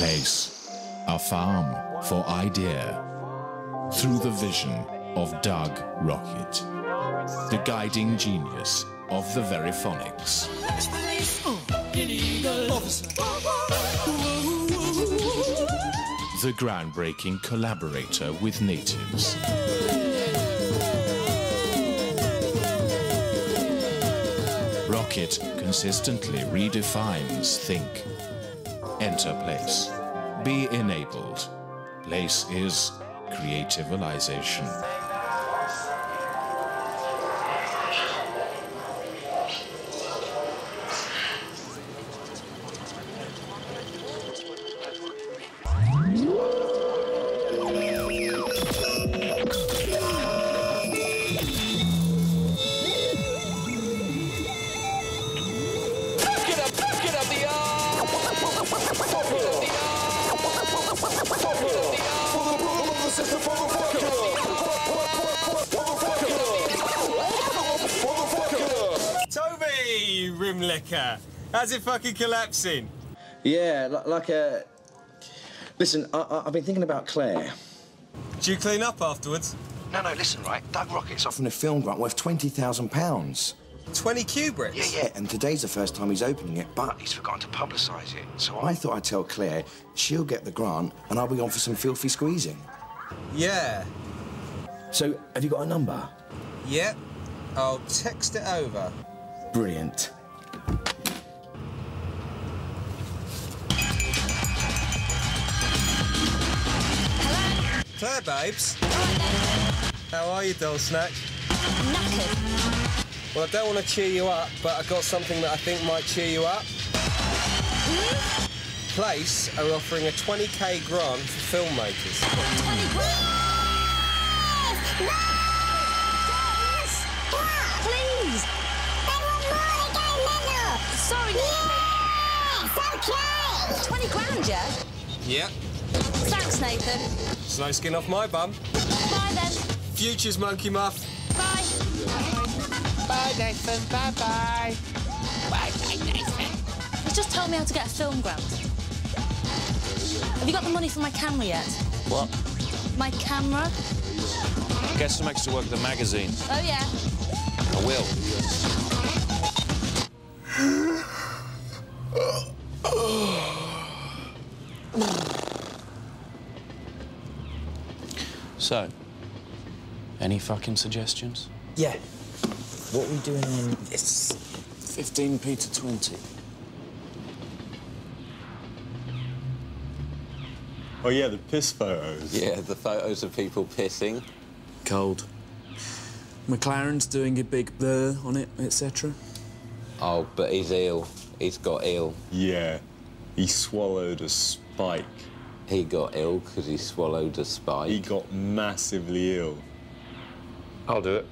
Place, a farm for idea. Through the vision of Doug Rocket, the guiding genius of the Veriphonics. The groundbreaking collaborator with natives. Rocket consistently redefines think. Enter Place. Be enabled. Place is creativization. Liquor. How's it fucking collapsing? Yeah, like a... Listen, I've been thinking about Claire. Do you clean up afterwards? No, listen, right? Doug Rocket's offering a film grant worth £20,000. 20 Kubricks? Yeah, and today's the first time he's opening it, but he's forgotten to publicise it. So I thought I'd tell Claire, she'll get the grant, and I'll be on for some filthy squeezing. Yeah. So, have you got a number? Yep. I'll text it over. Brilliant. Claire, babes. How are you, doll snack? Knackered. Well, I don't want to cheer you up, but I've got something that I think might cheer you up. Place are offering a 20k grant for filmmakers. 20 grand? No! James! Please! They want more, they're going mental! Sorry, Nathan. Yeah! It's okay! 20 grand, yeah? Yep. Thanks, Nathan. It's no skin off my bum. Bye, then. Futures, monkey muff. Bye. Bye, Nathan. Bye-bye. Bye, Nathan. He's just told me how to get a film grant. Have you got the money for my camera yet? What? My camera? Get some extra work at the magazine. Oh, yeah. I will. So, any fucking suggestions? Yeah. What are we doing on this? 15p to 20. Oh, yeah, the piss photos. Yeah, the photos of people pissing. Cold. McLaren's doing a big blur on it, etc. Oh, but he's ill. He's got ill. Yeah, he swallowed a spike. He got ill because he swallowed a spike. He got massively ill. I'll do it.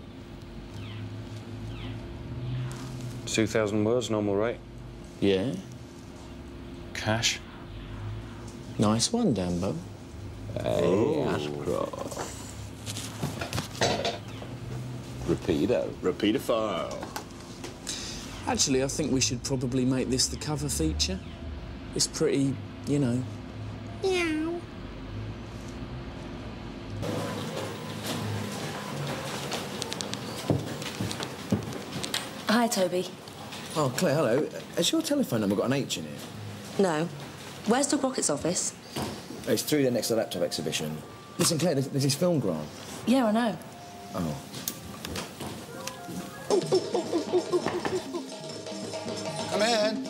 2,000 words, normal rate. Yeah. Cash. Nice one, Dambo. Hey, Ashcroft. Rapido. Repeat file. Actually, I think we should probably make this the cover feature. It's pretty, you know... Meow. Hi, Toby. Oh, Claire, hello. Has your telephone number got an H in it? No. Where's Doug Rocket's office? Oh, it's through there next to the laptop exhibition. Listen, Claire, there's this film grant. Yeah, I know. Oh. Come in.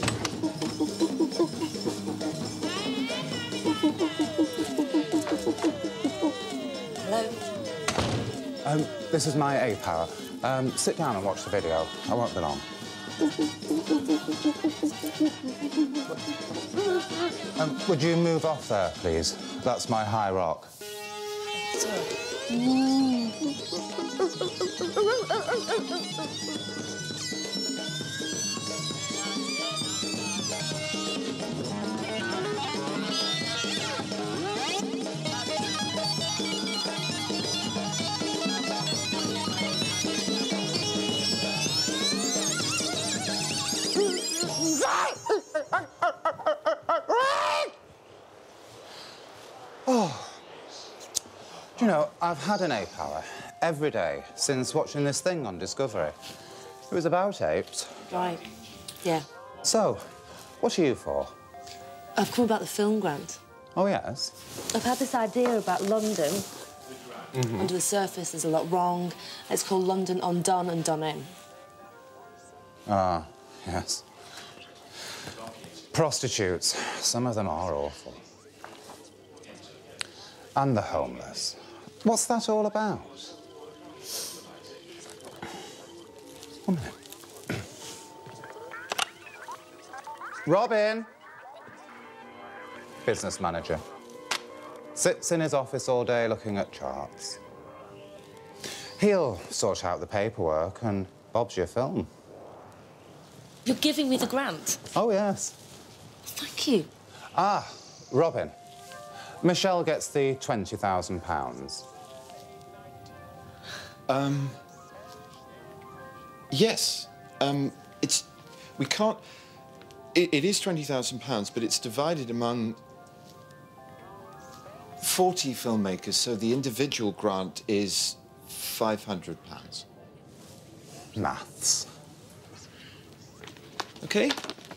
Hello? This is my A-Power. Sit down and watch the video. I won't be long. Would you move off there, please? That's my high rock. Sorry. Do you know, I've had an ape hour every day since watching this thing on Discovery. It was about apes. Right. Yeah. So, what are you for? I've come about the film grant. Oh, yes? I've had this idea about London. Under the surface, there's a lot wrong. It's called London Undone and Done In. Ah, yes. Prostitutes. Some of them are awful. And the homeless. What's that all about? 1 minute. Robin! Business manager. Sits in his office all day looking at charts. He'll sort out the paperwork and Bob's your film. You're giving me the grant? Oh, yes. Thank you. Ah, Robin. Michelle gets the £20,000. Yes. We can't... It is £20,000, but it's divided among 40 filmmakers, so the individual grant is £500. Maths. OK?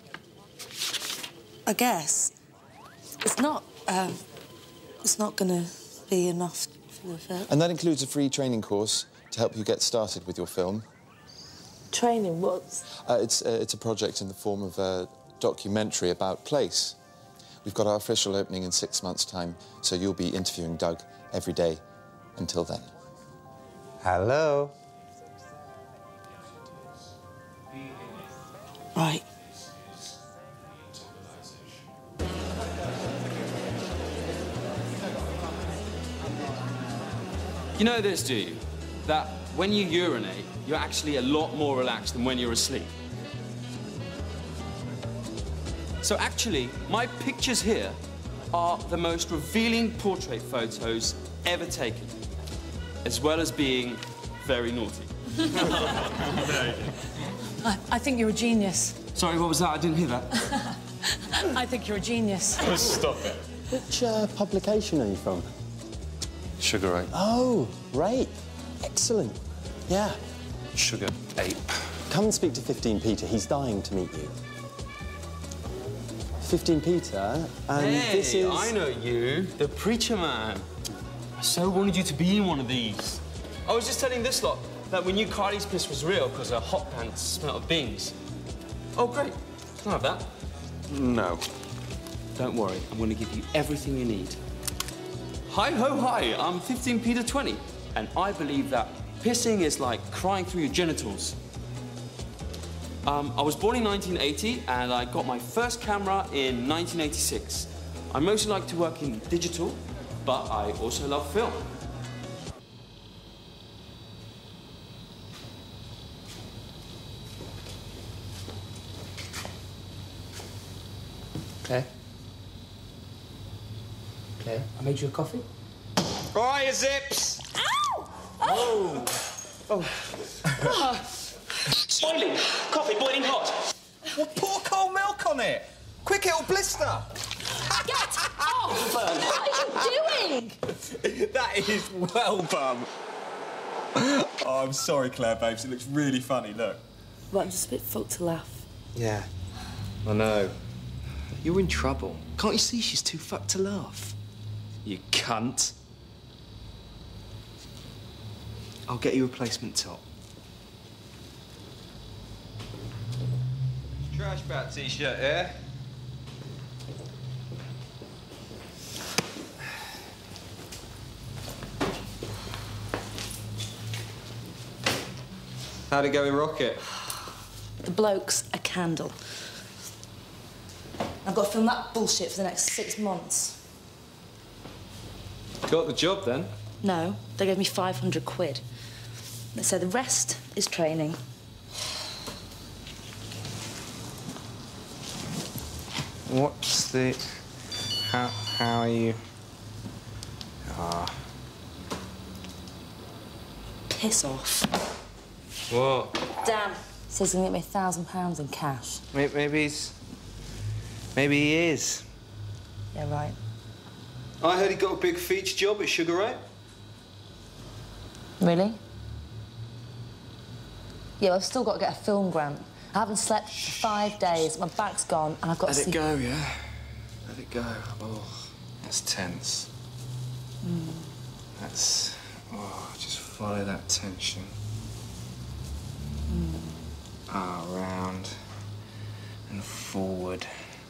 I guess. It's not gonna be enough for the film. And that includes a free training course to help you get started with your film. Training, what? It's a project in the form of a documentary about place. We've got our official opening in 6 months' time, so you'll be interviewing Doug every day until then. Hello. Right. You know this, do you? That when you urinate, you're actually a lot more relaxed than when you're asleep. So actually, my pictures here are the most revealing portrait photos ever taken, as well as being very naughty. I think you're a genius. Sorry, what was that? I didn't hear that. I think you're a genius. Stop it. Which publication are you from? Sugar Ape. Oh, Rape. Excellent. Yeah. Sugar Ape. Come and speak to 15 Peter. He's dying to meet you. 15 Peter, and hey, this is... I know you, the preacher man. I so wanted you to be in one of these. I was just telling this lot that we knew Kylie's piss was real because her hot pants smelled of beans. Oh, great. Can I have that? No. Don't worry, I'm going to give you everything you need. Hi ho hi, I'm 15 Peter 20, and I believe that pissing is like crying through your genitals. I was born in 1980, and I got my first camera in 1986. I mostly like to work in digital, but I also love film. Claire? Claire, I made you a coffee. Right, zips! Ow! Oh! Oh. Boiling! Coffee boiling hot! Well, pour cold milk on it! Quick, it'll blister! Get off! What are you doing? That is well, bum. Oh, I'm sorry, Claire, babes. It looks really funny, look. Well, I'm just a bit fucked to laugh. Yeah, I know. You're in trouble. Can't you see she's too fucked to laugh? You cunt. I'll get you a replacement top. Trash bat t-shirt, yeah? How'd it go in Rocket? The bloke's a candle. I've got to film that bullshit for the next 6 months. Got the job, then? No, they gave me 500 quid. They said the rest is training. What's the... How are you... Piss off. What? Dan says he's going to get me £1,000 in cash. Maybe he is. Yeah, right. I heard he got a big feature job at Sugar Ape. Really? Yeah, well, I've still got to get a film grant. I haven't slept for 5 days. My back's gone, and I've got to see... Let it go, yeah? Let it go. Oh, that's tense. That's... Oh, just follow that tension. Round and forward.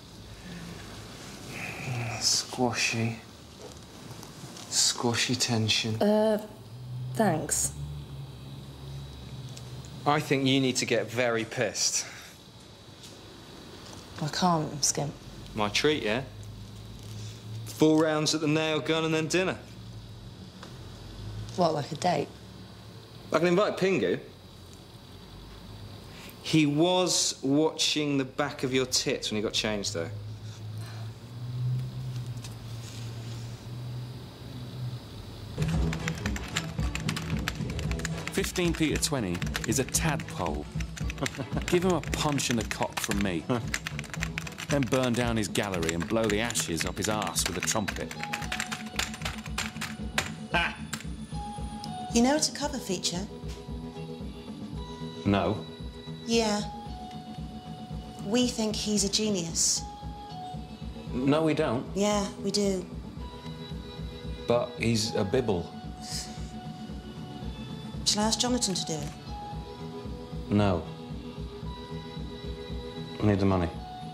Squashy. Squashy tension. Thanks. I think you need to get very pissed. I can't, I'm skimp. My treat, yeah? 4 rounds at the nail gun and then dinner. What, like a date? I can invite Pingu. He was watching the back of your tits when he got changed, though. £15p to 20 is a tadpole. Give him a punch in the cock from me. Then burn down his gallery and blow the ashes up his arse with a trumpet. Ah! You know it's a cover feature? No. Yeah. We think he's a genius. No, we don't. Yeah, we do. But he's a bibble. Shall I ask Jonathan to do it? No. I need the money.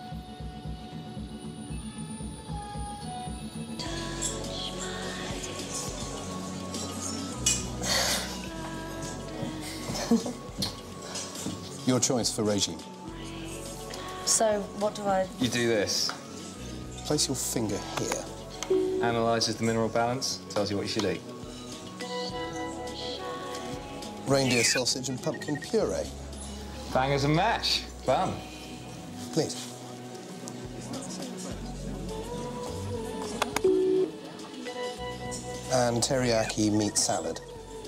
Your choice for regime. So, what do I... You do this. Place your finger here. Analyses the mineral balance, tells you what you should eat. Reindeer sausage and pumpkin puree. Bangers and mash. Fun. Please. And teriyaki meat salad.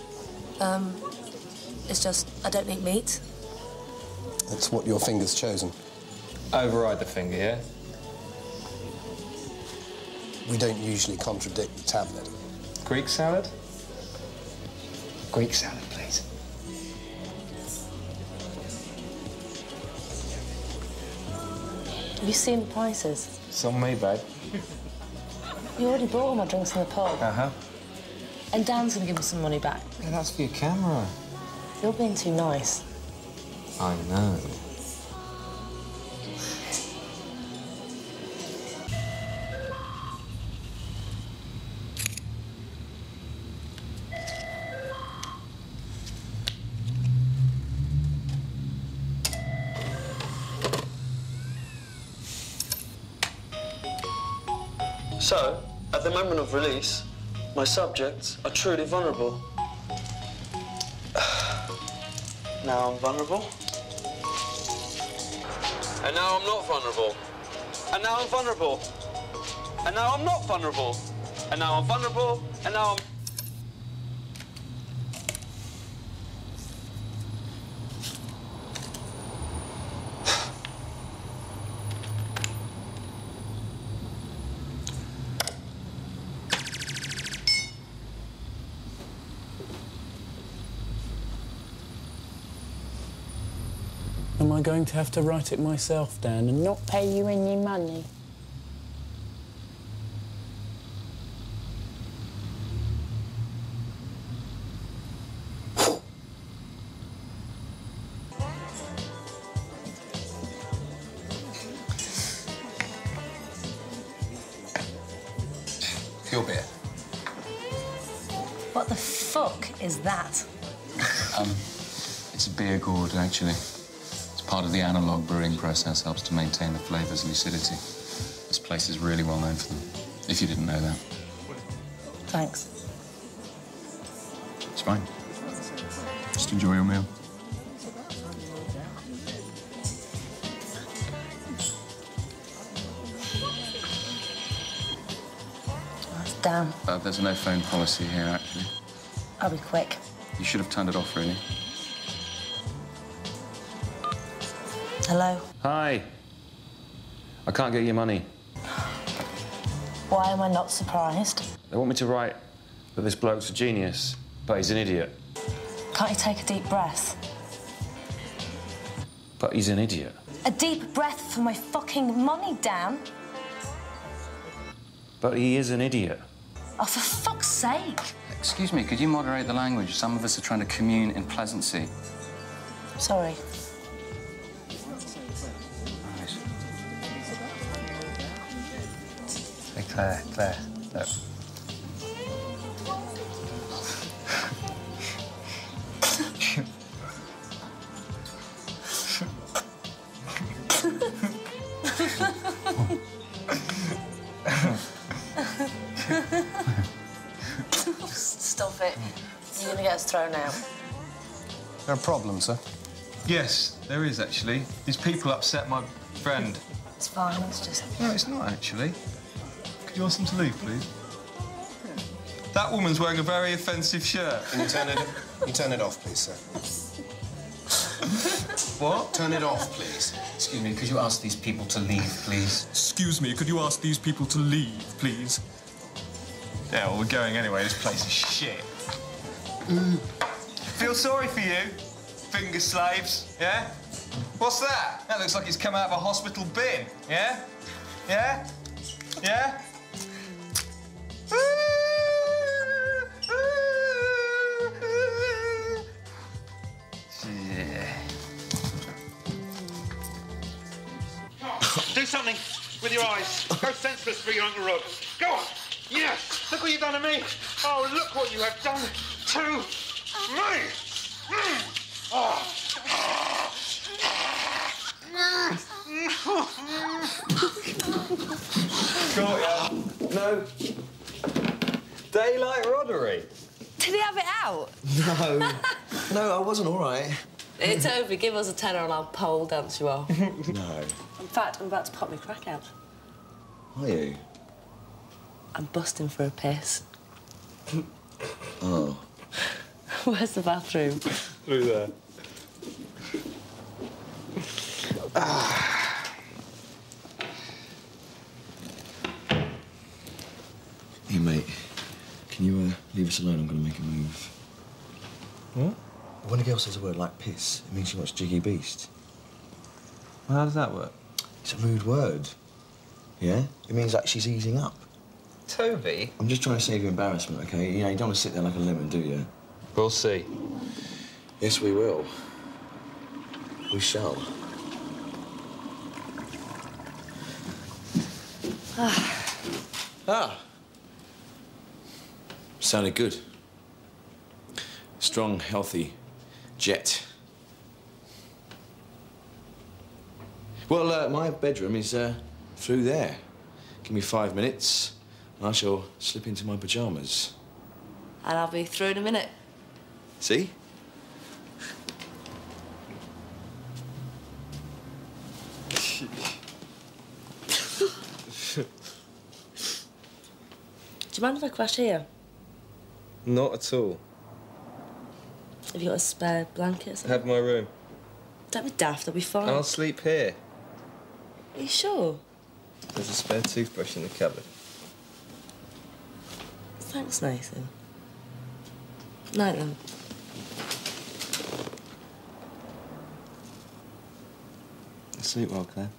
It's just, I don't eat meat. That's what your finger's chosen. Override the finger, yeah? We don't usually contradict the tablet. Greek salad? Greek salad, please. Have you seen the prices? It's on me, babe. You already bought all my drinks in the pub. Uh-huh. And Dan's going to give me some money back. Yeah, that's for your camera. You're being too nice. I know. So, at the moment of release, my subjects are truly vulnerable. Now I'm vulnerable. And now I'm not vulnerable. And now I'm vulnerable. And now I'm not vulnerable. And now I'm vulnerable. And now I'm... Am I going to have to write it myself, Dan, and not pay you any money? Your beer. What the fuck is that? It's a beer gourd, actually. It's part of the analog brewing process, helps to maintain the flavour's lucidity. This place is really well known for them, if you didn't know that. Thanks. It's fine. Just enjoy your meal. Damn. There's no phone policy here, actually. I'll be quick. You should have turned it off, really. Hello? Hi. I can't get your money. Why am I not surprised? They want me to write that this bloke's a genius, But he's an idiot. Can't you take a deep breath? But he's an idiot. A deep breath for my fucking money, Dan. But he is an idiot. Oh, for fuck's sake. Excuse me, could you moderate the language? Some of us are trying to commune in pleasancy. Sorry. Hey, Claire, look. Stop it. You're gonna get us thrown out. Is there a problem, sir? Yes, there is actually. These people upset my friend. It's fine, it's just... No, it's not actually. Could you ask them to leave, please? That woman's wearing a very offensive shirt. Can you turn it off, please, sir? What? Turn it off, please. Excuse me, could you ask these people to leave, please? Excuse me, could you ask these people to leave, please? Yeah, well, we're going anyway. This place is shit. Feel sorry for you, finger slaves, yeah? What's that? That looks like it's come out of a hospital bin, yeah? Yeah? Yeah? Do something with your eyes. Go senseless for your Uncle Rod. Go on. Yes. Look what you've done to me. Oh, look what you have done to me. Oh. Got ya. No. Daylight robbery. Did he have it out? No. No, I wasn't all right. It's over. Give us a tenner and I'll pole dance you off. No. In fact, I'm about to pop my crack out. Are you? I'm busting for a piss. Oh. Where's the bathroom? Through there. Hey, mate. Can you leave us alone? I'm going to make a move. What? When a girl says a word like piss, it means she wants Jiggy Beast. Well, how does that work? It's a rude word. Yeah? It means like she's easing up. Toby? I'm just trying to save you embarrassment, OK? You know, you don't want to sit there like a lemon, do you? We'll see. Yes, we will. We shall. Ah. Sounded good. Strong, healthy jet. Well, my bedroom is through there. Give me 5 minutes, and I shall slip into my pyjamas. And I'll be through in a minute. See? Do you mind if I crash here? Not at all. Have you got a spare blanket or something? Have my room. Don't be daft, I'll be fine. I'll sleep here. Are you sure? There's a spare toothbrush in the cupboard. Thanks, Nathan. Night then. Sleep well, Claire.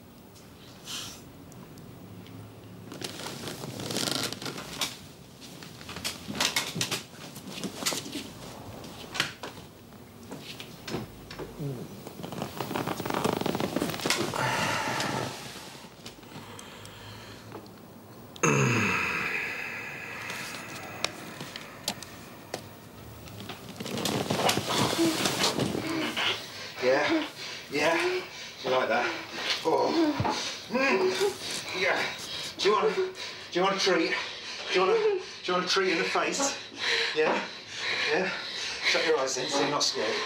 Yeah? Yeah? You like that? Oh. Yeah. Do you want a treat? Do you want a treat in the face? Yeah? Yeah? Shut your eyes then, so you're not scared.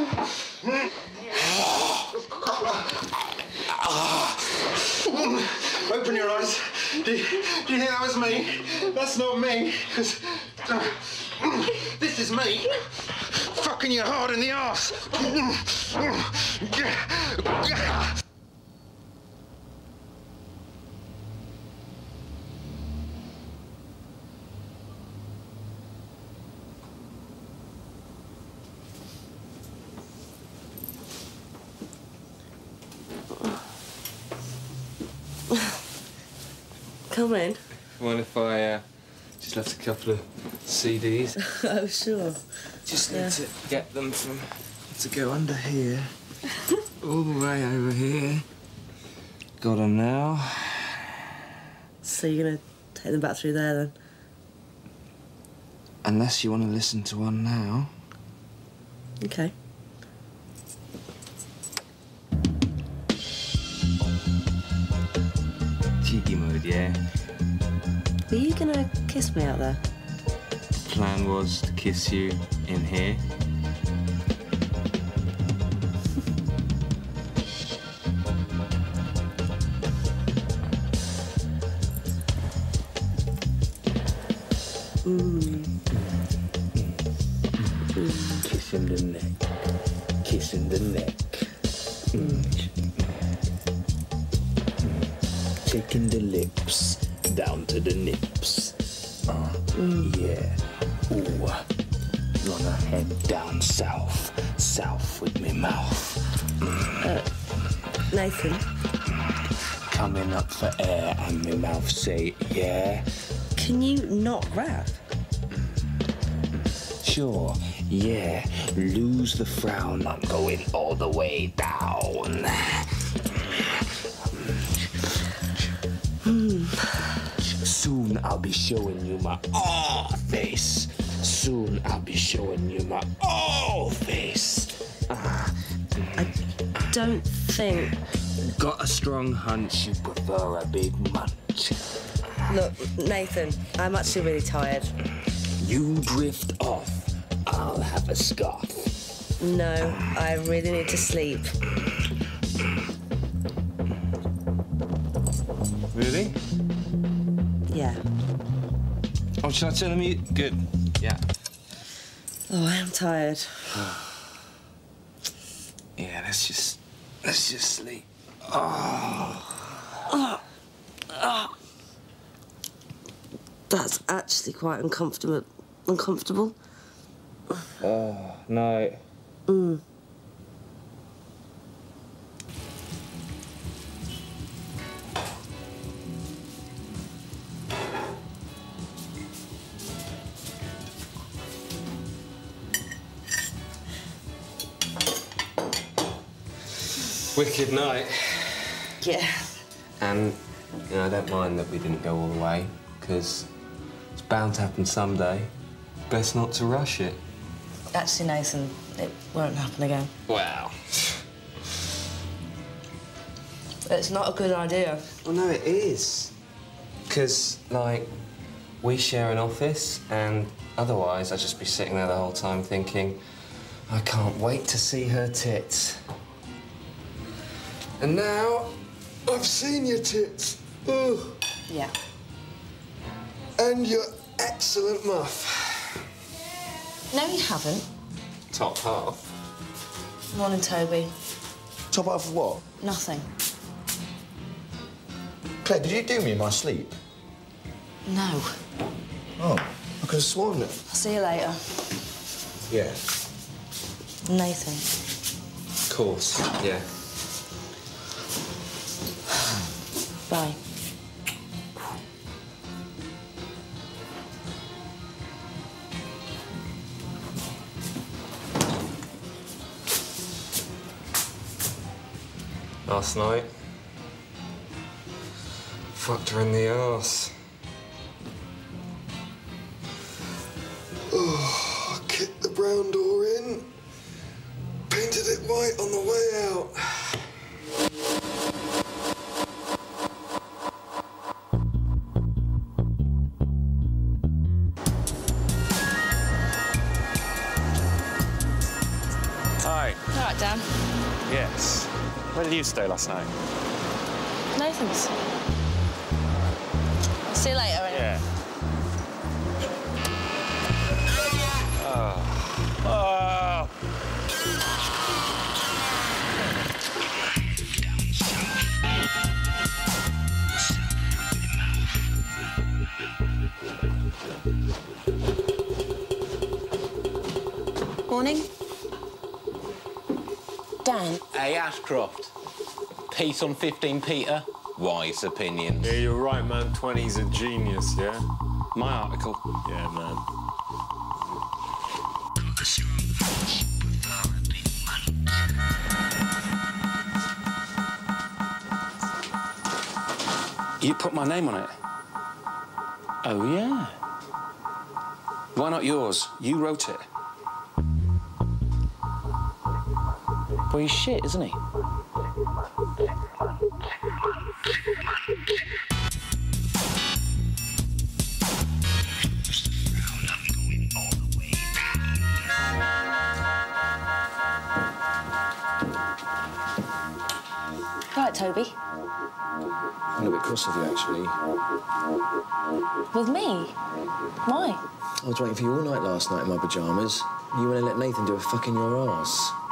Open your eyes. Do you think that was me? That's not me, because this is me. Fucking you hard in the arse. Come in. Mind if I just left a couple of CDs? Oh, sure. Just need to get them to go under here, all the way over here. Got them now. So you're gonna take them back through there then? Unless you want to listen to one now. Okay. Cheeky mode, yeah? Are you gonna kiss me out there? Plan was to kiss you in here. Kissing the neck. Kissing the neck. Taking the lips down to the nips. Yeah. Ooh. Gonna head down south. South with me mouth. Nathan? Coming up for air and me mouth say, yeah. Can you not rap? Sure, yeah. Lose the frown. I'm going all the way down. Soon I'll be showing you my face. Soon I'll be showing you my face. I don't think... Got a strong hunch you prefer a big munch. Look, Nathan, I'm actually really tired. You drift off, I'll have a scoff. No, I really need to sleep. Really? Yeah. Oh, should I turn the music? Good. Yeah. Oh, I am tired. Yeah, let's just sleep. Oh. That's actually quite uncomfortable. Uncomfortable? Oh, no. Wicked night. Yeah. And, you know, I don't mind that we didn't go all the way, because it's bound to happen someday. Best not to rush it. Actually, Nathan, it won't happen again. Wow. It's not a good idea. Well, no, it is. Because, like, we share an office, and otherwise I'd just be sitting there the whole time thinking, I can't wait to see her tits. And now, I've seen your tits. Ugh. Yeah. And your excellent muff. No, you haven't. Top half. Morning, Toby. Top half of what? Nothing. Claire, did you do me in my sleep? No. Oh, I could have sworn it. I'll see you later. Yeah. Nathan. Of course, yeah. Bye. Last night, fucked her in the arse. Oh, kicked the brown door in, painted it white on the way out. Hi. All right, Dan. Yes. Where did you stay last night? Nathan's. I'll see you later. Yeah. Oh. Morning. Dan. Hey, Ashcroft. Piece on 15 Peter. wise opinions. Yeah, you're right, man. 20's a genius, yeah? My article. Yeah, man. You put my name on it? Oh, yeah. Why not yours? You wrote it. Well, he's shit, isn't he? Right, Toby. I'm a little bit cross with you, actually. With me? Why? I was waiting for you all night last night in my pyjamas. You want to let Nathan do a fuck in your arse.